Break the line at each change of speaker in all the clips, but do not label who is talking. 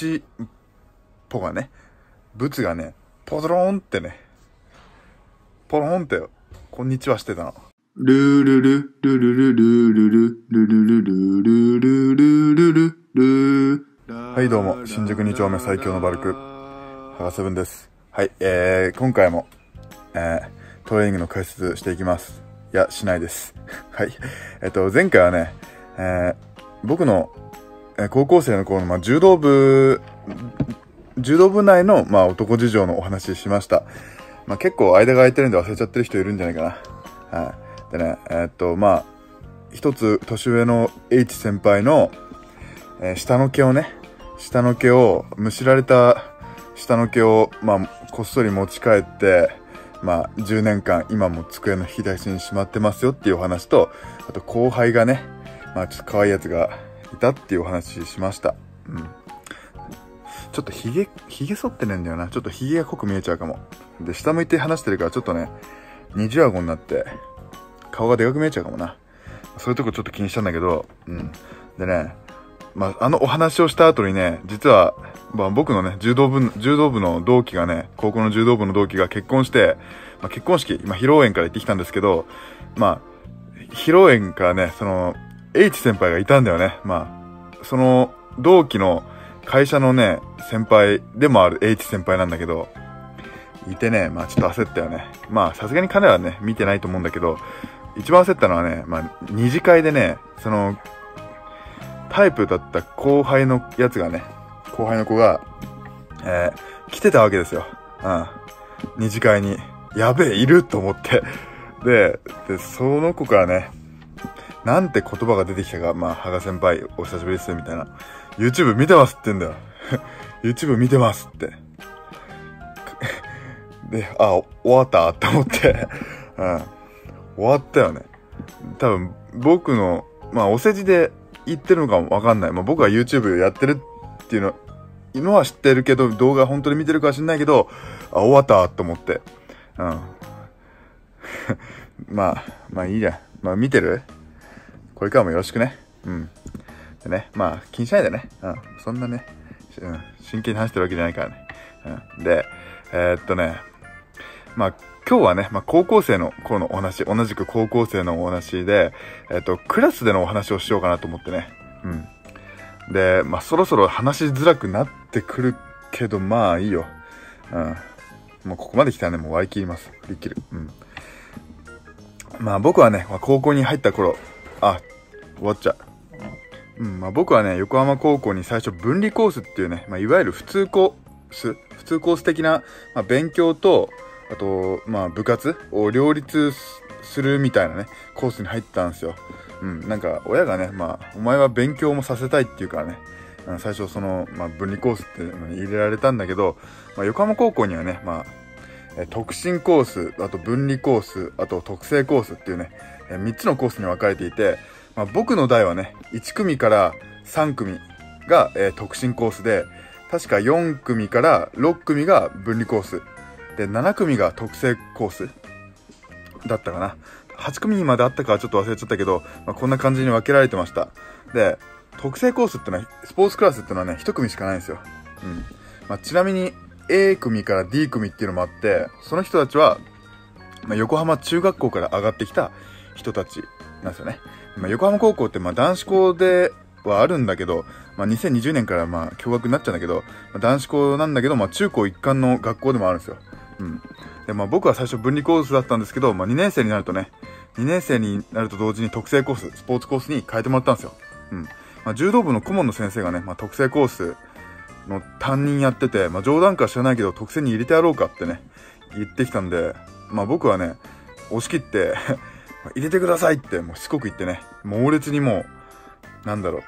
チポがね、ブツがね、ポドローンってね、ポロンって、こんにちはしてたの。ルールル、ルルルルルル、ルルルルルルルルル。はい、どうも、新宿2丁目最強のバルク、ハガセブンです。はい、今回も、トレーニングの解説していきます。いや、しないです。はい。前回はね、僕の、高校生の頃の、柔道部内の、男事情のお話ししました。結構間が空いてるんで忘れちゃってる人いるんじゃないかな。はい。でね、一つ年上の H 先輩の、下の毛を、むしられた下の毛を、こっそり持ち帰って、10年間今も机の引き出しにしまってますよっていうお話と、あと後輩がね、ちょっと可愛いやつがいたっていうお話しました。うん。ちょっとヒゲ剃ってねえんだよな。ちょっとヒゲが濃く見えちゃうかも。で、下向いて話してるからちょっとね、二重顎になって、顔がでかく見えちゃうかもな。そういうとこちょっと気にしたんだけど、うん。でね、あのお話をした後にね、実は、僕のね、柔道部の同期がね、高校の柔道部の同期が結婚して、結婚式、披露宴から行ってきたんですけど、披露宴からね、その、H 先輩がいたんだよね。その、同期の会社のね、先輩でもある H 先輩なんだけど、いてね、ちょっと焦ったよね。さすがに彼はね、見てないと思うんだけど、一番焦ったのはね、二次会でね、その、タイプだった後輩の子が、来てたわけですよ。うん。二次会に。やべえ、いると思って。で、その子からね、なんて言葉が出てきたか、羽賀先輩、お久しぶりです、みたいな。YouTube 見てますって言うんだよ。YouTube 見てますって。で、終わったって思って。うん。終わったよね。多分、僕の、お世辞で言ってるのかもわかんない。僕は YouTube やってるっていうの、今は知ってるけど、動画本当に見てるかは知んないけど、終わったと思って。うん。いいじゃん。見てる？これからもよろしくね。うん。でね、気にしないでね。うん。そんなね、真剣に話してるわけじゃないからね。うん。で、今日はね、高校生の頃のお話、同じく高校生のお話で、クラスでのお話をしようかなと思ってね。うん。で、そろそろ話しづらくなってくるけど、いいよ。うん。もうここまで来たらね、もう割り切ります。割り切る。うん。僕はね、高校に入った頃、終わっちゃう。うん、僕はね、横浜高校に最初分離コースっていうね、いわゆる普通コース的な、勉強と、あと、部活を両立するみたいなね、コースに入ったんですよ。うん、なんか、親がね、お前は勉強もさせたいって言うからね、最初その、分離コースっていうのに入れられたんだけど、横浜高校にはね、特進コース、あと分離コース、あと特性コースっていうね、3つのコースに分かれていて、僕の代はね、1組から3組が、特進コースで、確か4組から6組が分離コース。で、7組が特性コースだったかな。8組まであったかはちょっと忘れちゃったけど、こんな感じに分けられてました。で、特性コースってのは、スポーツクラスってのはね、1組しかないんですよ。うん。ちなみに、A 組から D 組っていうのもあって、その人たちは、横浜中学校から上がってきた人たちなんですよね。横浜高校って男子校ではあるんだけど、2020年から共学になっちゃうんだけど、男子校なんだけど、中高一貫の学校でもあるんですよ。うん。で、僕は最初分離コースだったんですけど、2年生になると同時に特性コース、スポーツコースに変えてもらったんですよ。うん。柔道部の顧問の先生がね、特性コースの担任やってて、冗談か知らないけど特性に入れてやろうかってね、言ってきたんで、僕はね、押し切って、入れてくださいって、もうしつこく言ってね、猛烈にもう、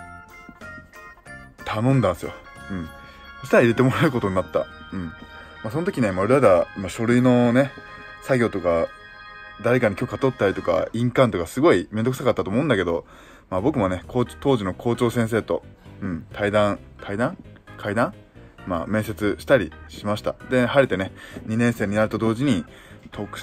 頼んだんですよ。うん。そしたら入れてもらうことになった。うん。その時ね、書類のね、作業とか、誰かに許可取ったりとか、印鑑とかすごいめんどくさかったと思うんだけど、僕もね、当時の校長先生と、会談面接したりしました。で、晴れてね、2年生になると同時に、特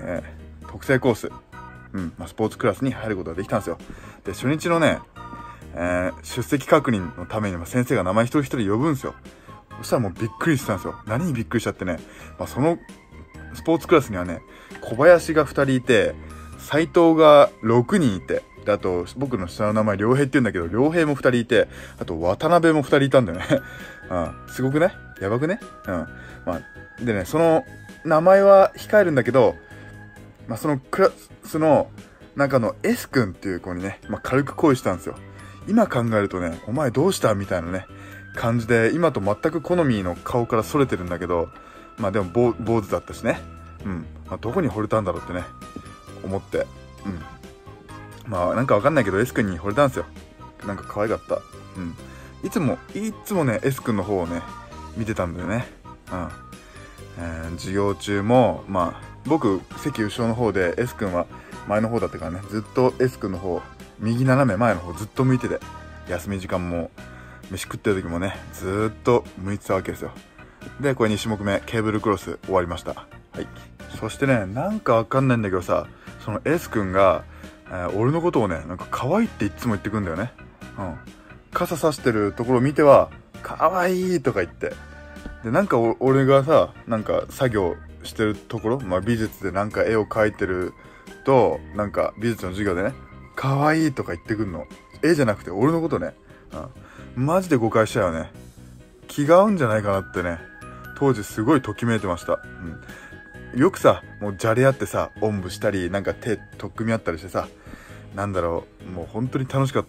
性コース、スポーツクラスに入ることができたんですよ。で、初日のね、 出席確認のために先生が名前一人一人呼ぶんですよ。そしたらもうびっくりしたんですよ。何にびっくりしちゃってね。そのスポーツクラスにはね、小林が2人いて、斉藤が6人いて、であと僕の下の名前良平って言うんだけど、良平も2人いて、あと渡辺も2人いたんだよね。すごくね、やばくね。でね、その名前は控えるんだけど、そのクラスの中の S 君っていう子にね、軽く恋したんですよ。今考えるとね、お前どうしたみたいなね、感じで、今と全く好みの顔からそれてるんだけど、でも坊主だったしね。どこに惚れたんだろうってね、思って。なんかわかんないけど S 君に惚れたんですよ。なんか可愛かった。いつもね、S 君の方をね、見てたんだよね。授業中も、僕、席後ろの方で S 君は前の方だったからね、ずっと S 君の方、右斜め前の方ずっと向いてて、休み時間も、飯食ってる時もね、ずーっと向いてたわけですよ。で、これ2種目目、ケーブルクロス終わりました。はい。そしてね、なんかわかんないんだけどさ、その S 君が、俺のことをね、なんか可愛いっていつも言ってくんだよね。傘さしてるところを見ては、可愛いとか言って。で、なんか俺がさ、なんか作業してるところ、美術でなんか絵を描いてると、なんか美術の授業でね、可愛いとか言ってくんの。絵じゃなくて俺のことね。マジで誤解したよね。気が合うんじゃないかなってね、当時すごいときめいてました。よくさ、もうじゃれ合ってさ、おんぶしたり、なんか手とっくみ合ったりしてさ、なんだろう、もう本当に楽しかった。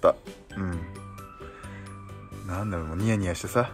なんだろう、もうニヤニヤしてさ、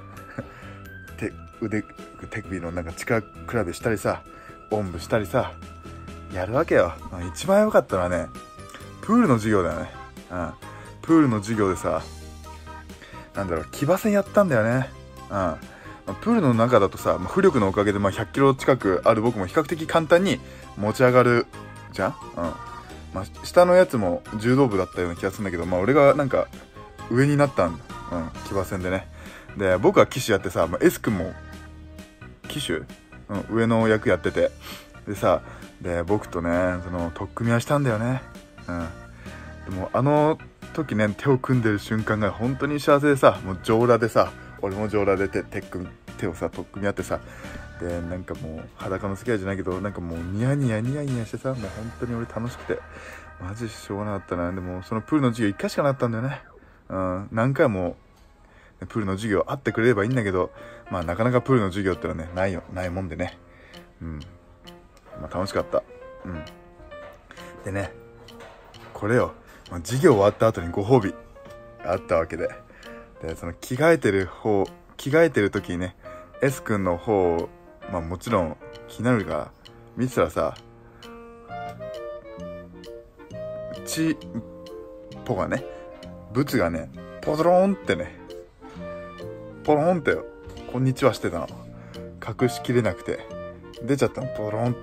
手首のなんか力比べしたりさ、おんぶしたりさ、やるわけよ。一番良かったのはね、プールの授業だよね。プールの授業でさ、なんだろう、騎馬戦やったんだよね。プールの中だとさ、浮力のおかげで100キロ近くある僕も比較的簡単に持ち上がるじゃん。下のやつも柔道部だったような気がするんだけど、俺がなんか上になったんだ。騎馬戦でね。で、僕は騎手やってさ、S 君も騎手、上の役やってて、でさ、で僕とね、その取っ組み合いしたんだよね。でもあの時ね、手を組んでる瞬間が本当に幸せでさ、もう上裸でさ、俺も上裸で手をさ取っ組み合ってさ、でなんかもう裸の世界じゃないけど、なんかもうニヤニヤしてさ、もう本当に俺楽しくてマジしょうがなかったな。でもそのプールの授業1回しかなかったんだよね。何回もプールの授業あってくれればいいんだけど、なかなかプールの授業ってのはね、ないもんでね。楽しかった。でね、これよ、授業終わった後にご褒美あったわけで、その着替えてる時にね、 S 君の方をもちろん気になるから見てたらさ、ブツがね、ポローンってこんにちはしてたの。隠しきれなくて出ちゃったの、ポローンって。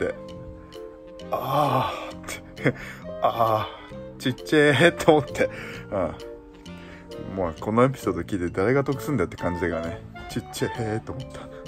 ちっちゃーと思って、もうこのエピソード聞いて誰が得すんだよって感じだからね、ちっちゃーと思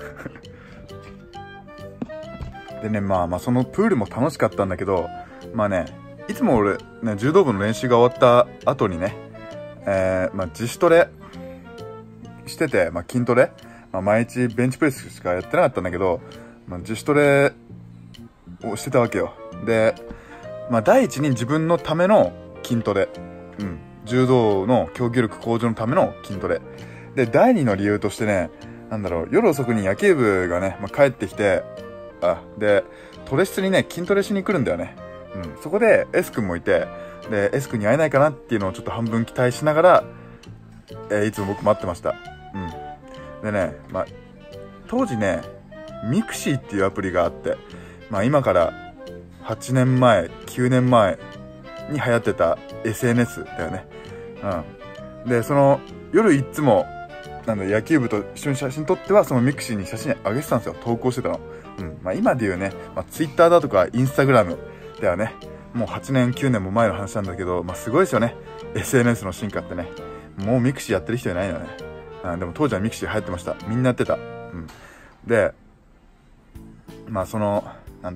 ったでね、そのプールも楽しかったんだけど、いつも俺ね、柔道部の練習が終わった後にね、自主トレしてて、筋トレ、毎日ベンチプレスしかやってなかったんだけど、自主トレをしてたわけよ。で、第一に自分のための筋トレ、柔道の競技力向上のための筋トレで、第二の理由としてね、夜遅くに野球部がね、帰ってきて、でトレ室にね、筋トレしに来るんだよね。そこで S 君もいて、で S 君に会えないかなっていうのをちょっと半分期待しながら、いつも僕待ってました。でね、当時ね、ミクシーっていうアプリがあって、今から8年前9年前に流行ってた SNS だよね。でその夜いつも野球部と一緒に写真撮っては、そのミクシーに写真上げてたんですよ。投稿してたの。今で言うね、Twitter だとか Instagram ではね、もう8年9年も前の話なんだけど、すごいですよね、 SNS の進化ってね。もうミクシーやってる人いないよね。でも当時はミクシー流行ってました。みんなやってた。でその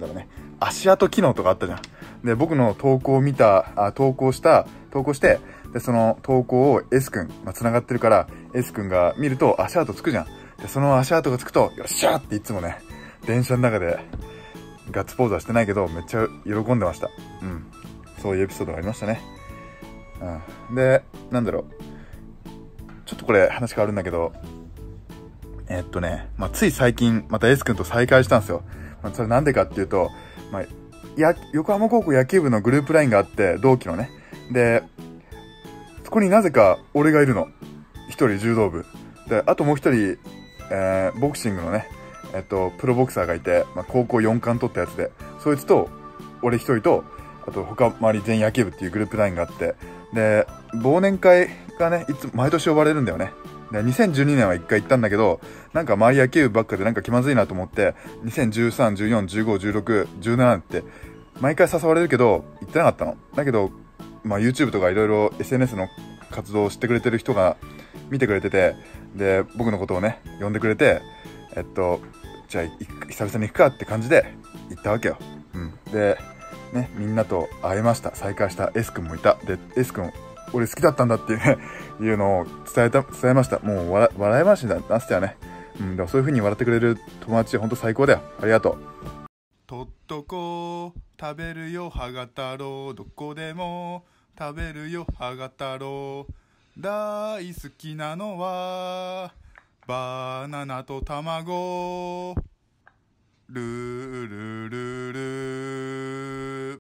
足跡機能とかあったじゃん。で僕の投稿して、 で、その投稿を S 君、繋がってるから、S 君が見ると足跡つくじゃん。で、その足跡がつくと、よっしゃーっていつもね、電車の中で、ガッツポーズはしてないけど、めっちゃ喜んでました。うん。そういうエピソードがありましたね。うん。で、なんだろう。ちょっとこれ話変わるんだけど、つい最近、また S 君と再会したんですよ。それなんでかっていうと、横浜高校野球部のグループラインがあって、同期のね。で、そこになぜか俺がいるの。一人柔道部。で、あともう一人、ボクシングのね、プロボクサーがいて、高校4冠取ったやつで、そいつと、俺一人と、あと他周り全員野球部っていうグループラインがあって、で、忘年会がね、毎年呼ばれるんだよね。で、2012年は一回行ったんだけど、なんか周り野球部ばっかでなんか気まずいなと思って、2013、14、15、16、17って、毎回誘われるけど、行ってなかったの。だけど、YouTube とかいろいろ SNS の活動を知ってくれてる人が見てくれてて、で、僕のことをね、呼んでくれて、じゃあ、久々に行くかって感じで行ったわけよ。うん。で、ね、みんなと会えました。再会した S 君もいた。で、S 君、俺好きだったんだっていうね、いうのを伝えました。もう笑い話になってたよね。うん、でもそういう風に笑ってくれる友達、ほんと最高だよ。ありがとう。とっとこ食べるよはが太郎、どこでも食べるよはが太郎、大好きなのはバナナと卵、ルールルル